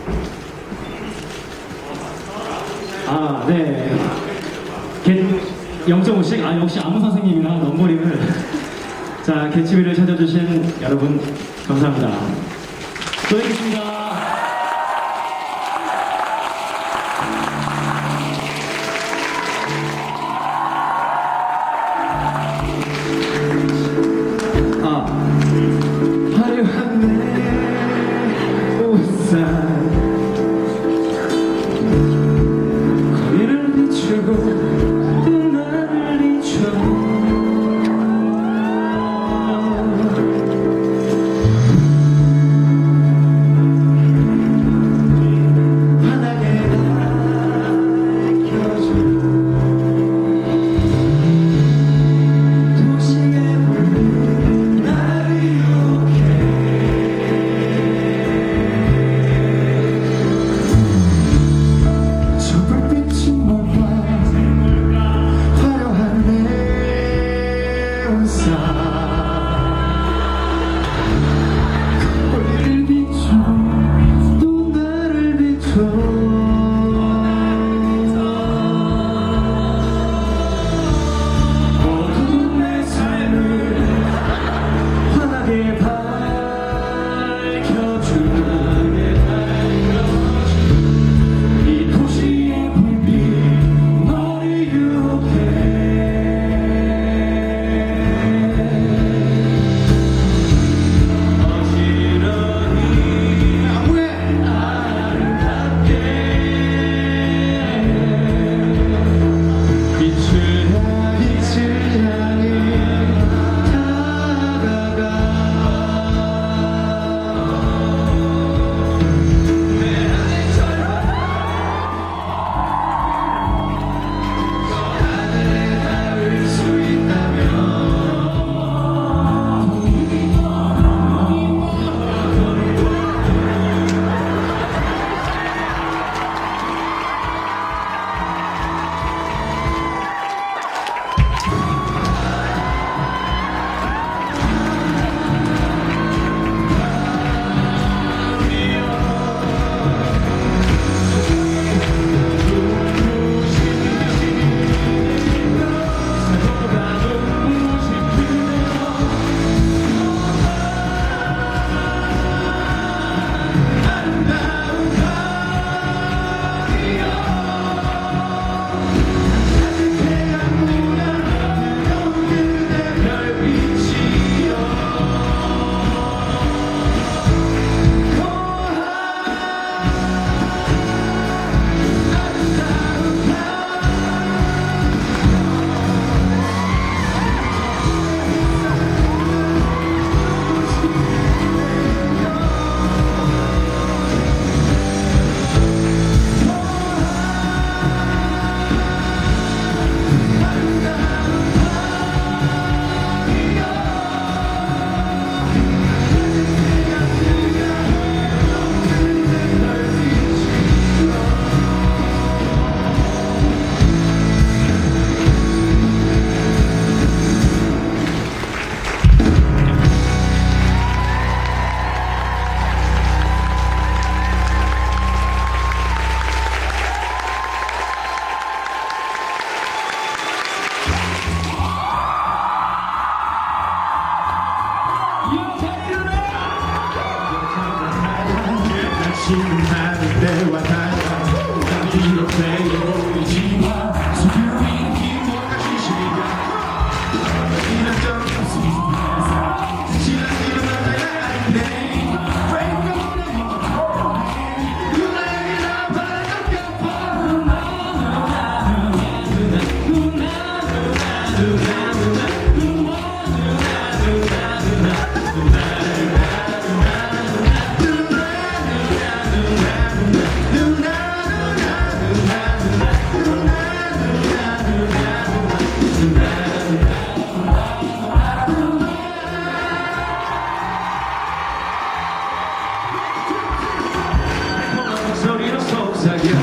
아, 네. 0.5씩? 아, 역시 아무 선생님이나 넘버링을. 자, 개츠비를 찾아주신 여러분, 감사합니다. 또 뵙겠습니다. 화려한 내 옷상 거리를 비추고 또 나를 비춰 환하게 밝혀줘 도시의 불빛 나를 유혹해 저 불빛이 뭘까 화려한 내 옷상 거리를 비춰 또 나를 비춰 어두운 내 삶을 환하게 밝혀주게 이 도시의 불빛 너를 유혹해 어지러니 왜 아름답게 빛을 향해 다가가 내 안에 절반 하늘에 닿을 수 있다면 신나는 때와 달라 난 뒤로 빼어오르지마 수비로인 기모가 시시가 이런 적 없으면서 지나치는 남자가 아닌데 소리로 속삭여